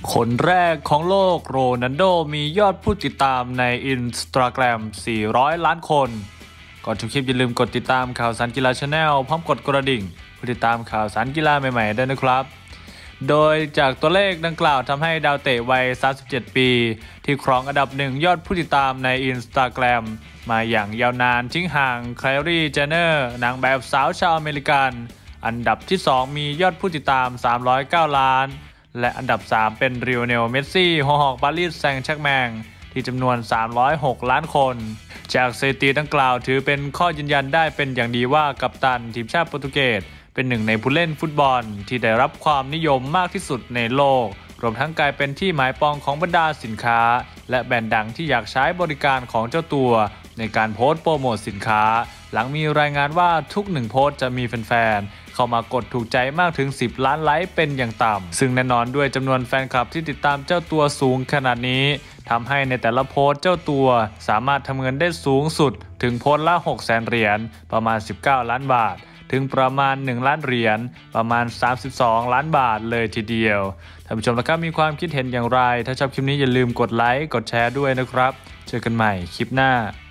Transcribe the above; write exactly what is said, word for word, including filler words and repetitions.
คนแรกของโลกโรนัลโดมียอดผู้ติดตามใน Instagram สี่ร้อย ล้านคนก่อนชมคลิปอย่าลืมกดติดตามข่าวสารกีฬา Channel พร้อมกดกระดิ่งเพื่อติดตามข่าวสารกีฬาใหม่ๆด้วยนะครับโดยจากตัวเลขดังกล่าวทำให้ดาวเตะวัยสามสิบเจ็ดปีที่ครองอันดับหนึ่งยอดผู้ติดตามใน Instagram มาอย่างยาวนานทิ้งห่างไคลรี่เจนเนอร์นางแบบสาวชาวอเมริกันอันดับที่สองมียอดผู้ติดตามสามร้อยเก้าล้านและอันดับสามเป็นริโอเนลเมสซี่หัวหอกปารีสแซงต์แชร์กแมงที่จำนวนสามร้อยหกล้านคนจากสถิติดังกล่าวถือเป็นข้อยืนยันได้เป็นอย่างดีว่ากัปตันทีมชาติโปรตุเกสเป็นหนึ่งในผู้เล่นฟุตบอลที่ได้รับความนิยมมากที่สุดในโลกรวมทั้งกลายเป็นที่หมายปองของบรรดาสินค้าและแบรนด์ดังที่อยากใช้บริการของเจ้าตัวในการโพสต์โปรโมทสินค้าหลังมีรายงานว่าทุกหนึ่งโพสต์จะมีแฟนๆเข้ามากดถูกใจมากถึงสิบล้านไลค์เป็นอย่างต่ำซึ่งแน่นอนด้วยจำนวนแฟนคลับที่ติดตามเจ้าตัวสูงขนาดนี้ทำให้ในแต่ละโพสต์เจ้าตัวสามารถทำเงินได้สูงสุดถึงโพสต์ละหกแสนเหรียญประมาณสิบเก้าล้านบาทถึงประมาณหนึ่งล้านเหรียญประมาณสามสิบสองล้านบาทเลยทีเดียวท่านผู้ชมนะครับมีความคิดเห็นอย่างไรถ้าชอบคลิปนี้อย่าลืมกดไลค์กดแชร์ด้วยนะครับเจอกันใหม่คลิปหน้า